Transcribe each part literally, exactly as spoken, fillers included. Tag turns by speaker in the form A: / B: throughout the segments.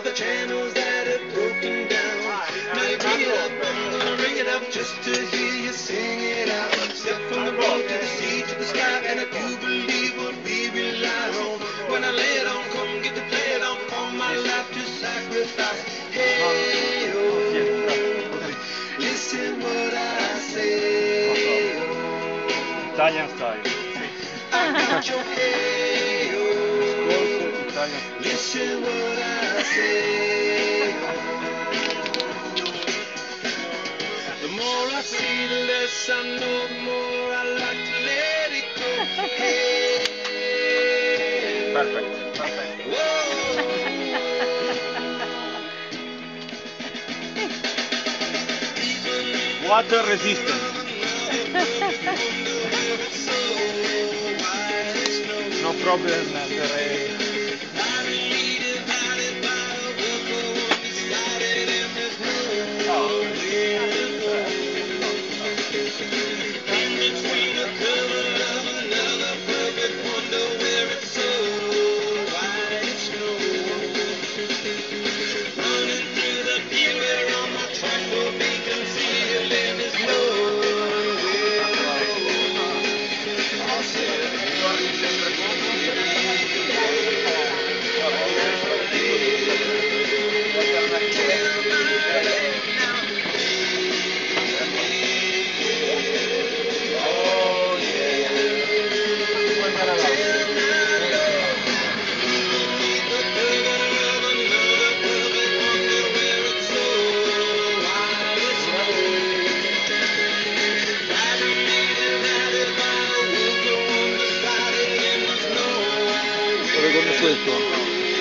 A: all the channels that have broken down. Now you bring it up, I'm gonna ring it up just to hear you sing it out. Step from the road to the sea to the sky, and I do believe what we rely on. When I lay it on, come get to play it on, all my life to sacrifice. Hey, oh, listen what I say. Oh,
B: Italian style.
A: I got your hey, oh, listen what I say. The more I see, the less I know, the more I like to let it go. Hey,
B: Perfect. Perfect.
A: whoa.
B: Water resistant. No problem per come questo.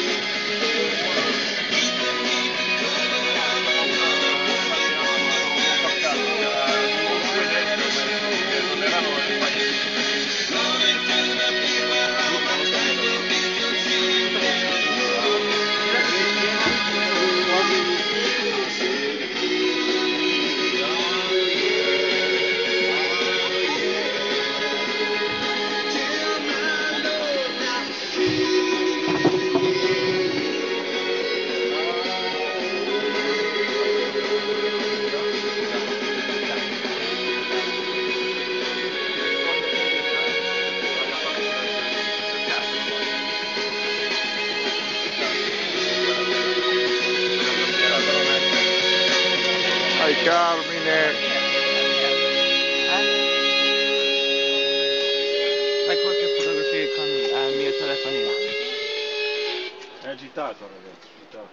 B: Carmine,
C: fai qualche fotografia con il mio telefonino.
B: È agitato, ragazzi, agitato.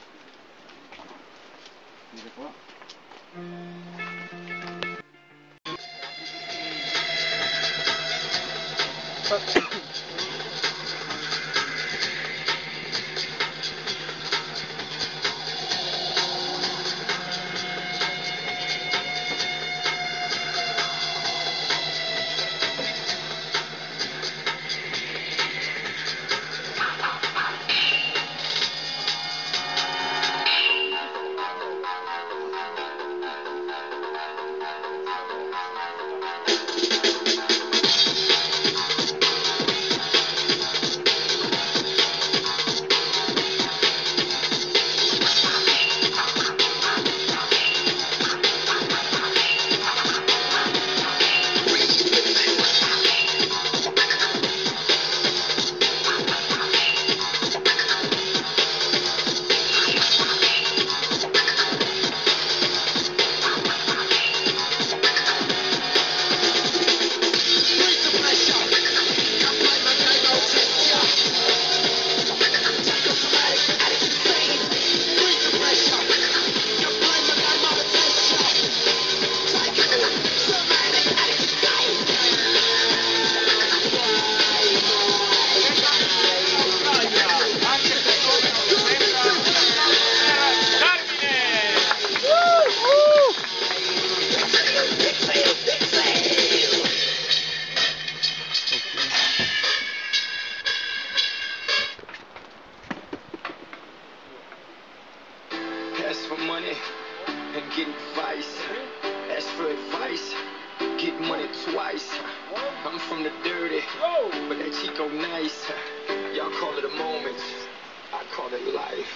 B: Dire qua.
A: get advice, ask for advice, get money twice. I'm from the dirty, but that Chico nice. Y'all call it a moment, I call it life.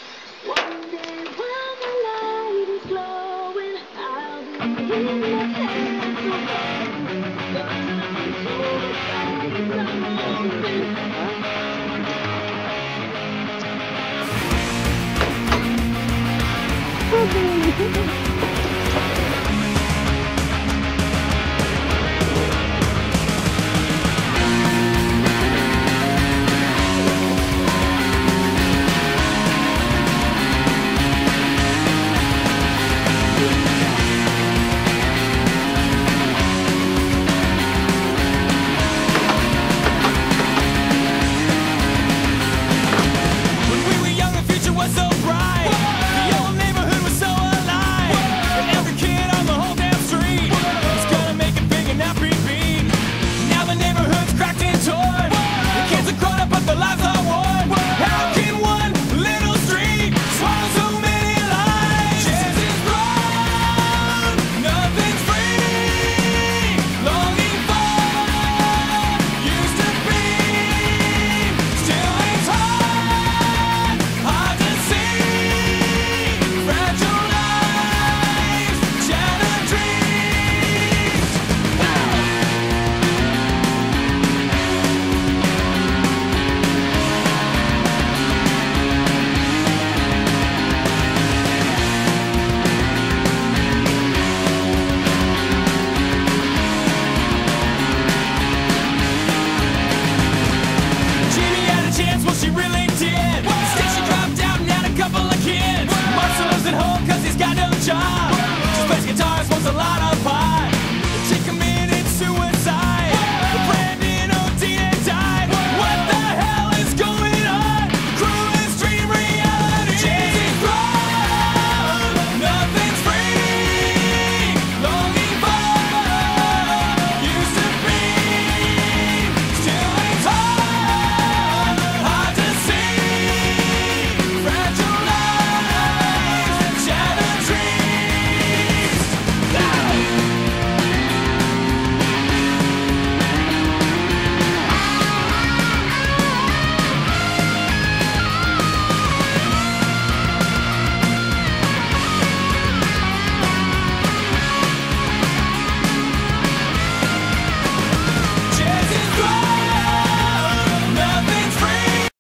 D: One day when the light is glowing, I'll be in the hands of God.